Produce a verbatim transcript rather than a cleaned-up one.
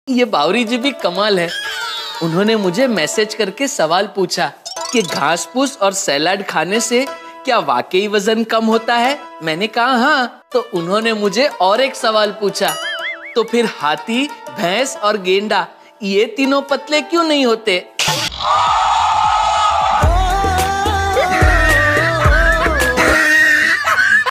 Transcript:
ये बावरी जी भी कमाल है। उन्होंने मुझे मैसेज करके सवाल पूछा कि घास फूस और सैलाड खाने से क्या वाकई वजन कम होता है। मैंने कहा हाँ। तो उन्होंने मुझे और एक सवाल पूछा, तो फिर हाथी, भैंस और गेंडा ये तीनों पतले क्यों नहीं होते?